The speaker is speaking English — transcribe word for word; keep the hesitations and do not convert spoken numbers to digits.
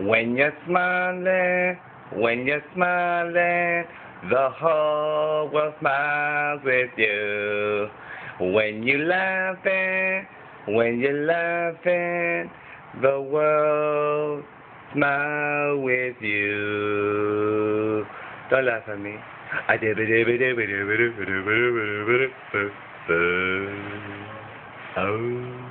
When you're smiling, when you're smiling, the whole world smiles with you. When you're laughing, when you're laughing, the world smiles with you. Don't laugh at me. I did it. Oh.